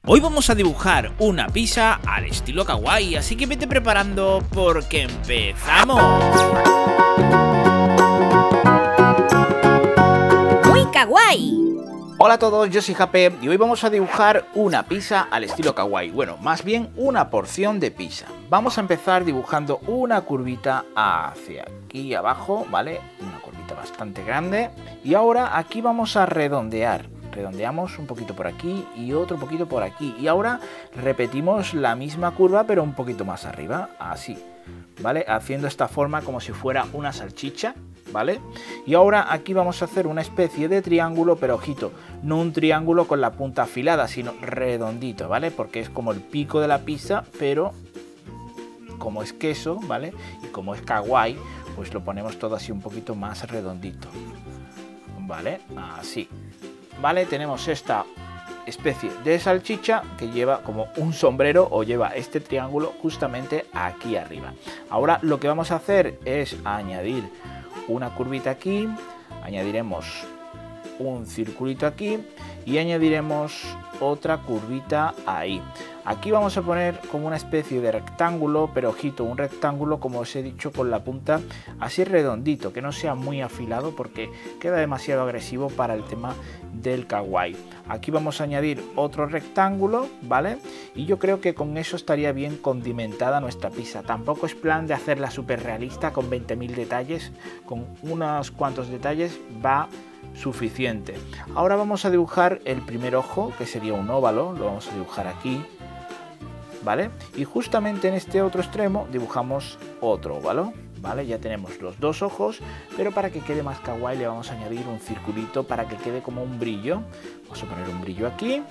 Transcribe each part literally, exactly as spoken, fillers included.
Hoy vamos a dibujar una pizza al estilo kawaii, así que vete preparando porque empezamos. ¡Muy kawaii! Hola a todos, yo soy Jape y hoy vamos a dibujar una pizza al estilo kawaii. Bueno, más bien una porción de pizza. Vamos a empezar dibujando una curvita hacia aquí abajo, ¿vale? Una curvita bastante grande. Y ahora aquí vamos a redondear. Redondeamos un poquito por aquí y otro poquito por aquí. Y ahora repetimos la misma curva pero un poquito más arriba, así, ¿vale? Haciendo esta forma como si fuera una salchicha, ¿vale? Y ahora aquí vamos a hacer una especie de triángulo, pero ojito, no un triángulo con la punta afilada, sino redondito, ¿vale? Porque es como el pico de la pizza, pero como es queso, ¿vale? Y como es kawaii, pues lo ponemos todo así un poquito más redondito, ¿vale? Así. Vale, tenemos esta especie de salchicha que lleva como un sombrero o lleva este triángulo justamente aquí arriba. Ahora lo que vamos a hacer es añadir una curvita aquí, añadiremos un circulito aquí y añadiremos otra curvita ahí. Aquí vamos a poner como una especie de rectángulo, pero ojito, un rectángulo como os he dicho con la punta así redondito, que no sea muy afilado porque queda demasiado agresivo para el tema del kawaii. Aquí vamos a añadir otro rectángulo, ¿vale? Y yo creo que con eso estaría bien condimentada nuestra pizza. Tampoco es plan de hacerla súper realista con veinte mil detalles, con unos cuantos detalles va suficiente. Ahora vamos a dibujar el primer ojo, que sería un óvalo, lo vamos a dibujar aquí, ¿vale? Y justamente en este otro extremo dibujamos otro óvalo, ¿vale? Ya tenemos los dos ojos, pero para que quede más kawaii le vamos a añadir un circulito para que quede como un brillo. Vamos a poner un brillo aquí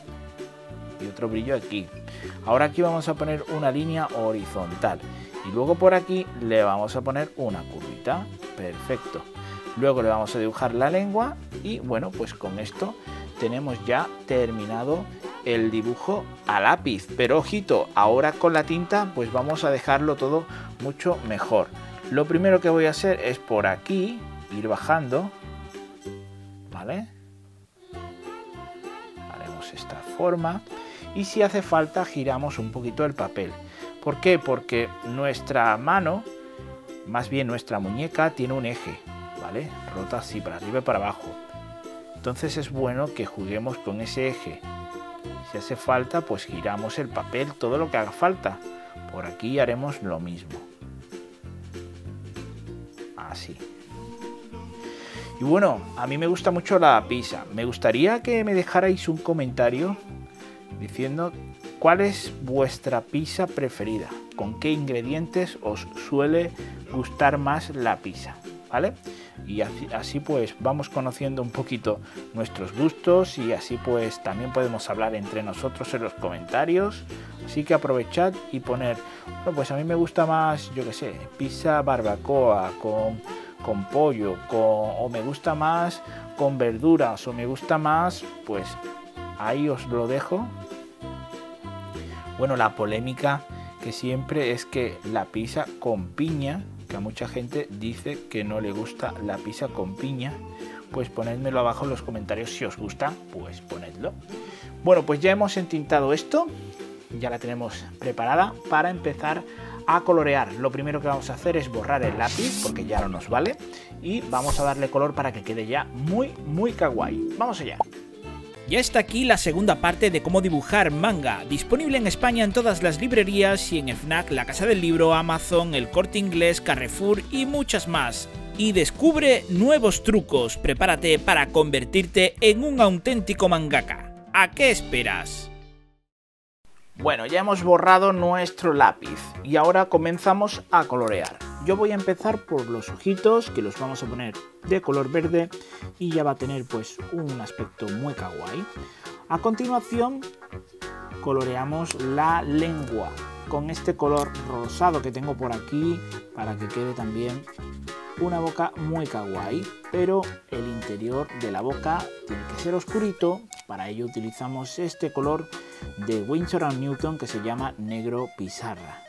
y otro brillo aquí. Ahora aquí vamos a poner una línea horizontal y luego por aquí le vamos a poner una curvita. Perfecto. Luego le vamos a dibujar la lengua y bueno, pues con esto tenemos ya terminado el dibujo a lápiz. Pero ojito, ahora con la tinta pues vamos a dejarlo todo mucho mejor. Lo primero que voy a hacer es por aquí ir bajando, ¿vale? Haremos esta forma y si hace falta giramos un poquito el papel. ¿Por qué? Porque nuestra mano, más bien nuestra muñeca, tiene un eje, ¿vale? Rota así para arriba y para abajo. Entonces es bueno que juguemos con ese eje. Si hace falta, pues giramos el papel todo lo que haga falta. Por aquí haremos lo mismo. Así. Y bueno, a mí me gusta mucho la pizza. Me gustaría que me dejarais un comentario diciendo cuál es vuestra pizza preferida. Con qué ingredientes os suele gustar más la pizza, ¿vale? Y así, así pues vamos conociendo un poquito nuestros gustos y así pues también podemos hablar entre nosotros en los comentarios. Así que aprovechad y poner, bueno, pues a mí me gusta más, yo que sé, pizza barbacoa con, con pollo, con, o me gusta más con verduras, o me gusta más, pues ahí os lo dejo. Bueno, la polémica que siempre es que la pizza con piña, que a mucha gente dice que no le gusta la pizza con piña, pues ponedmelo abajo en los comentarios si os gusta, pues ponedlo. Bueno, pues ya hemos entintado esto, ya la tenemos preparada para empezar a colorear. Lo primero que vamos a hacer es borrar el lápiz porque ya no nos vale y vamos a darle color para que quede ya muy muy kawaii. Vamos allá. Ya está aquí la segunda parte de cómo dibujar manga, disponible en España en todas las librerías y en FNAC, La Casa del Libro, Amazon, El Corte Inglés, Carrefour y muchas más. Y descubre nuevos trucos, prepárate para convertirte en un auténtico mangaka. ¿A qué esperas? Bueno, ya hemos borrado nuestro lápiz y ahora comenzamos a colorear. Yo voy a empezar por los ojitos, que los vamos a poner de color verde y ya va a tener pues un aspecto muy kawaii. A continuación coloreamos la lengua con este color rosado que tengo por aquí para que quede también una boca muy kawaii, pero el interior de la boca tiene que ser oscurito. Para ello utilizamos este color de Winsor and Newton que se llama negro pizarra.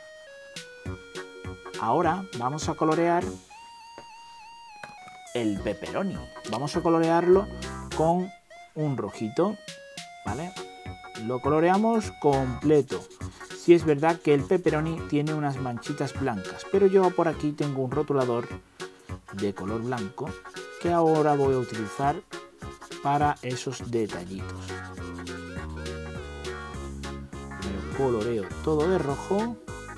Ahora vamos a colorear el pepperoni. Vamos a colorearlo con un rojito, ¿vale? lo coloreamos completo. Sí es verdad que el pepperoni tiene unas manchitas blancas, pero yo por aquí tengo un rotulador de color blanco que ahora voy a utilizar para esos detallitos. Me coloreo todo de rojo.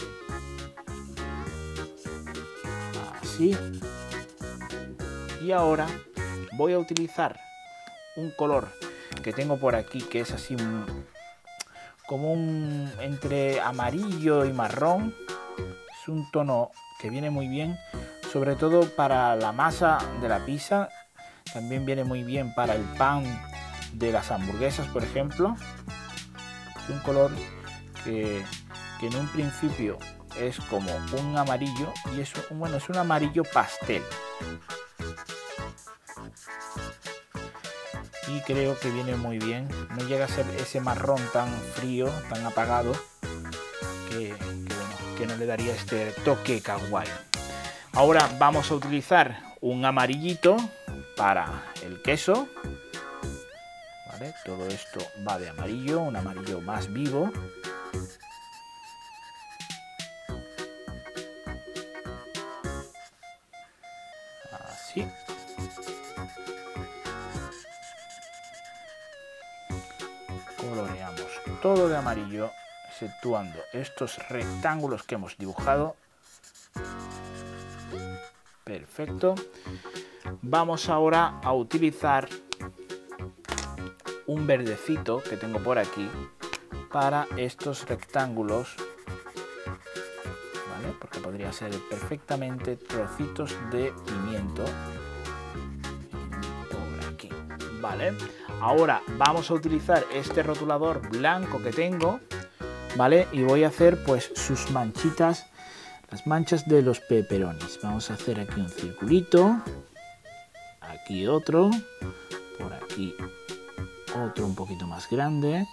Así. Y ahora voy a utilizar un color que tengo por aquí que es así un, como un entre amarillo y marrón. Es un tono que viene muy bien, sobre todo para la masa de la pizza. También viene muy bien para el pan de las hamburguesas, por ejemplo. Es un color que, que en un principio es como un amarillo y es, bueno, es un amarillo pastel. Y creo que viene muy bien. No llega a ser ese marrón tan frío, tan apagado, que, que, bueno, que no le daría este toque kawaii. Ahora vamos a utilizar un amarillito para el queso. ¿Vale? Todo esto va de amarillo, un amarillo más vivo. Así. Coloreamos todo de amarillo, exceptuando estos rectángulos que hemos dibujado. Perfecto. Vamos ahora a utilizar un verdecito que tengo por aquí para estos rectángulos, ¿vale? Porque podría ser perfectamente trocitos de pimiento por aquí, ¿vale? Ahora vamos a utilizar este rotulador blanco que tengo, ¿vale? Y voy a hacer pues sus manchitas, las manchas de los pepperonis. Vamos a hacer aquí un circulito, aquí otro, por aquí otro un poquito más grande,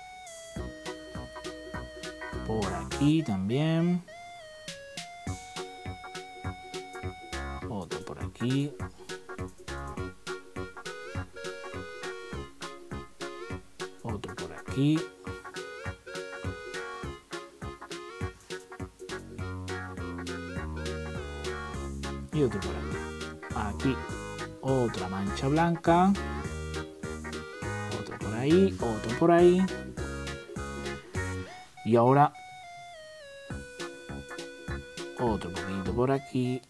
por aquí también, otro por aquí, otro por aquí, y otro por aquí. Aquí otra mancha blanca, otro por ahí, otro por ahí, y ahora otro poquito por aquí,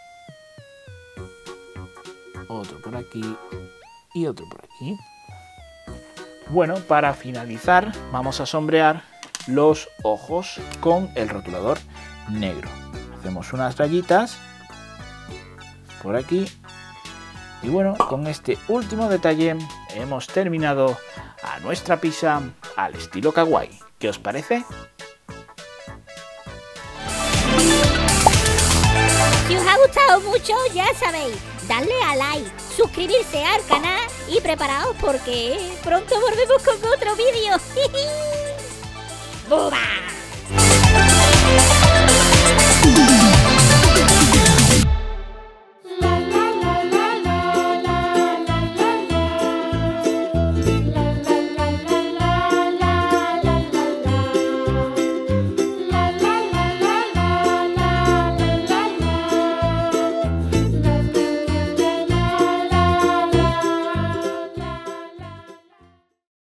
otro por aquí y otro por aquí. Bueno, para finalizar vamos a sombrear los ojos con el rotulador negro. Hacemos unas rayitas por aquí. Y bueno, con este último detalle hemos terminado a nuestra pizza al estilo kawaii. ¿Qué os parece? Si os ha gustado mucho, ya sabéis, darle a like, suscribirse al canal y preparaos porque pronto volvemos con otro vídeo. ¡Buba!